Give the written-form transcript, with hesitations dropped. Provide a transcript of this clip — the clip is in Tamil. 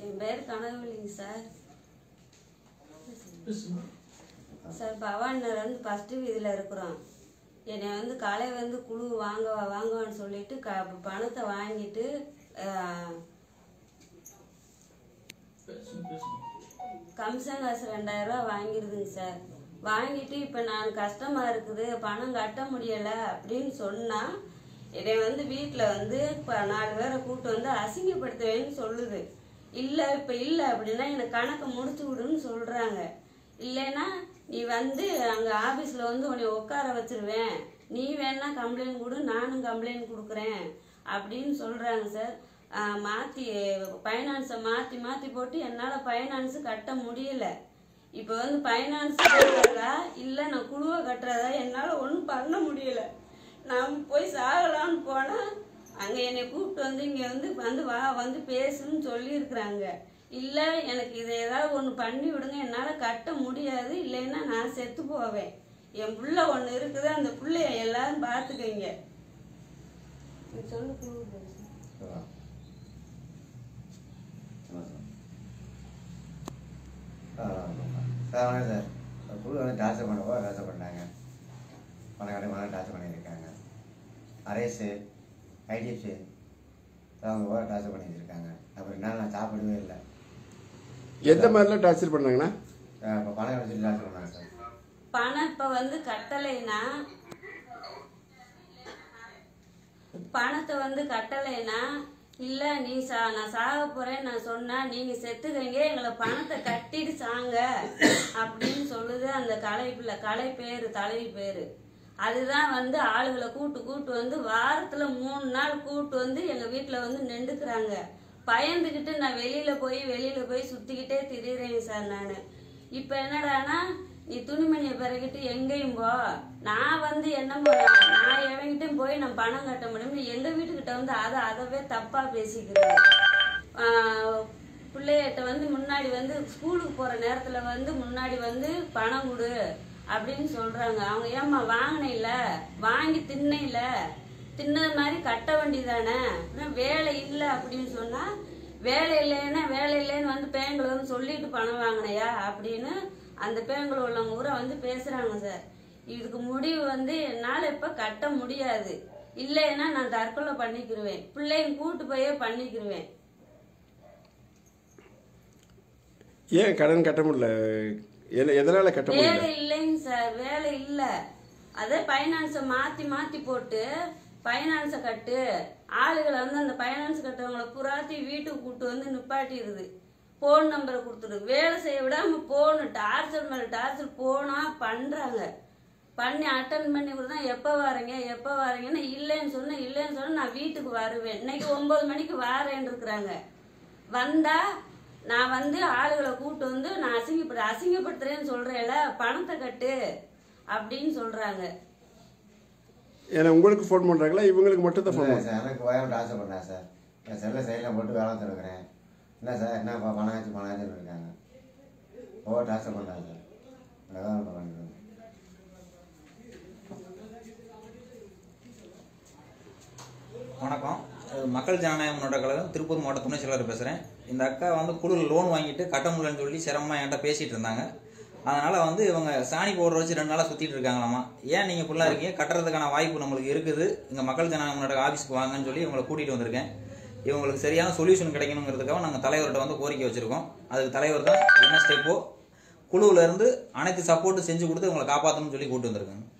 என் பேர் கனகவல்லிங்க சார். சார் பவானியில் வந்து ஃபஸ்ட்டு வீதியில் இருக்கிறோம். என்னை வந்து காலை வந்து குழு வாங்குவான்னு சொல்லிட்டு பணத்தை வாங்கிட்டு கமிஷன் காசு 2000 ரூபா வாங்கிடுதுங்க சார். வாங்கிட்டு இப்போ நான் கஷ்டமாக இருக்குது, பணம் கட்ட முடியலை அப்படின்னு சொன்னால் என்னை வந்து வீட்டில் வந்து இப்போ 4 பேரை கூப்பிட்டு வந்து அசிங்கப்படுத்துவேன்னு சொல்லுது. இல்லை இப்போ இல்லை அப்படின்னா எனக்கு கணக்கை முடிச்சு விடுன்னு சொல்கிறாங்க. இல்லைன்னா நீ வந்து அங்கே ஆஃபீஸில் வந்து உன்னை உட்கார வச்சிருவேன், நீ வேணா கம்ப்ளைண்ட் கொடு, நானும் கம்ப்ளைண்ட் கொடுக்குறேன் அப்படின்னு சொல்கிறாங்க சார். ஃபைனான்ஸை மாற்றி போட்டு என்னால் ஃபைனான்ஸு கட்ட முடியலை. இப்போ வந்து ஃபைனான்ஸ் கட்டுறதா இல்லை நான் குழுவை கட்டுறதா என்னால் ஒன்றும் பண்ண முடியலை. நான் போய் சாகலான்னு போனால் அங்கே என்னை கூப்பிட்டு வந்து இங்கே வந்து பேசுன்னு சொல்லியிருக்கிறாங்க. இல்லை எனக்கு இதை ஏதாவது ஒன்று பண்ணி விடுங்க, என்னால் கட்ட முடியாது, இல்லைன்னா நான் செத்து போவேன். என் புள்ள ஒன்று இருக்குது, அந்த பிள்ளைய எல்லாரும் பார்த்துக்கங்க சொல்லு. சார் வணக்கம் சார். குழு வந்து டார்ச்சர் பண்ணாங்க, பணம் டார்ச்சர் பண்ணியிருக்காங்க. அரேஸு ஐடிஎஃப்ஸு அவங்க டார்ச்சர் பண்ணியிருக்காங்க. அப்புறம் நான் சாப்பிடவே இல்லை. எந்த மாதிரிலாம் டார்ச்சர் பண்ணாங்கன்னா இப்போ பணம் வச்சுட்டு டார்ச்சர் பண்ணாங்க சார். பணம் இப்போ வந்து கட்டலைன்னா பணத்தை வந்து கட்டலைன்னா இல்லை நீ நான் சாக போறேன்னு நான் சொன்னா நீங்கள் செத்துக்கங்க, எங்களை பணத்தை கட்டிட்டு சாங்க அப்படின்னு சொல்லுது அந்த தலைவி பேரு. அதுதான் வந்து ஆளுகளை கூட்டு வந்து வாரத்தில் 3 நாள் கூட்டு வந்து எங்கள் வீட்டில் வந்து நின்றுக்கிறாங்க. பயந்துக்கிட்டு நான் வெளியில் போய் சுற்றிக்கிட்டே திரியிறேங்க சார். நான் இப்போ என்னடானா நீ துணிமணியை பிறகிட்டு எங்கேயும் போ, நான் வந்து என்ன நான் எவங்கிட்டையும் போய் நான் பணம் கட்ட முடியும், எங்கள் வீட்டுக்கிட்ட வந்து அதவே தப்பாக பேசிக்கிறேன். பிள்ளைகிட்ட வந்து முன்னாடி வந்து ஸ்கூலுக்கு போகிற நேரத்தில் வந்து முன்னாடி வந்து பணம் கொடு அப்படின்னு சொல்கிறாங்க. அவங்க ஏம்மா வாங்கினையில வாங்கி தின்னது மாதிரி கட்ட வேண்டியதானே, வேலை இல்லை அப்படின்னு சொன்னால் வேலை இல்லைன்னு வந்து பேங்களை வந்து சொல்லிட்டு பணம் வாங்கினையா அப்படின்னு அந்த பேங்கில் உள்ளவங்க ஊரை வந்து பேசுகிறாங்க சார். இதுக்கு முடிவு வந்து என்னால் இப்போ கட்ட முடியாது, இல்லைன்னா நான் தற்கொலை பண்ணிக்கிருவேன், பிள்ளைங்க கூட்டு போயே பண்ணிக்கிருவேன். ஏன் கடன் கட்ட முடியல? எதனால கட்ட முடியல? வேலை இல்லைங்க சார், வேலை இல்லை. அதே ஃபைனான்ஸை மாற்றி போட்டு ஃபைனான்ஸை கட்டு, ஆளுகளை வந்து அந்த ஃபைனான்ஸ் கட்டுறவங்களை புறாத்தி வீட்டுக்கு கூப்பிட்டு வந்து நிப்பாட்டிடுது, ஃபோன் நம்பரை கொடுத்துடு, வேலை செய்ய விடாம போன்னு டார்ச்சர் மேலே டார்ச்சர் பண்ணுறாங்க. பண்ணி அட்டன் பண்ணி கொடுத்தா எப்போ வரீங்கன்னு இல்லைன்னு சொன்னால் நான் வீட்டுக்கு வருவேன், இன்னைக்கு 9 மணிக்கு வாரேன்னு இருக்கிறாங்க. வந்தால் நான் வந்து ஆளுகளை கூப்பிட்டு வந்து நான் அசிங்கப்படுத்துறேன்னு சொல்கிறேன்ல, பணத்தை கட்டு அப்படின்னு சொல்கிறாங்க. ஏன்னா உங்களுக்கு ஃபோன் பண்ணுறாங்களா இவங்களுக்கு மட்டும் தான் ஃபோன் பண்ணுறேன் சார்? எனக்கு ஓயாமல் டார்ச்சர் பண்ணேன் சார். என் செல்லை சைடில் போட்டு வேலை தருக்கிறேன். என்ன சார் என்ன பணம் இருக்காங்க, டார்ச்சர் பண்ணுறாங்க சார். அதான் பண்ணுறேன். வணக்கம், மக்கள் ஜனநாயக முன்னேற்ற கழகம் திருப்பூர் மாவட்ட துணை செயலாளர் பேசுகிறேன். இந்த அக்கா வந்து குழுவில் லோன் வாங்கிட்டு கட்ட முடியலன்னு சொல்லி சிரமமாக என்கிட்ட பேசிகிட்டு இருந்தாங்க. அதனால் வந்து இவங்க சாணி பவுடர் வச்சு 2 நாளாக சுற்றிட்டு இருக்காங்களாமா. ஏன் நீங்கள் ஃபுல்லாக இருக்கீங்க, கட்டுறதுக்கான வாய்ப்பு நம்மளுக்கு இருக்குது, இங்கே மக்கள் ஜனநாயக முன்னேற்ற ஆஃபீஸுக்கு வாங்கன்னு சொல்லி இவங்களை கூட்டிகிட்டு வந்திருக்கேன். இவங்களுக்கு சரியான சொல்யூஷன் கிடைக்கணுங்கிறதுக்காக நாங்கள் தலைவர்கிட்ட வந்து கோரிக்கை வச்சுருக்கோம். அதுக்கு தலைவர் தான் என்ன ஸ்டெப்போ குழுவிலேருந்து அனைத்து சப்போர்ட்டும் செஞ்சு கொடுத்து இவங்களை காப்பாற்றணும்னு சொல்லி கூப்பிட்டு வந்திருக்காங்க.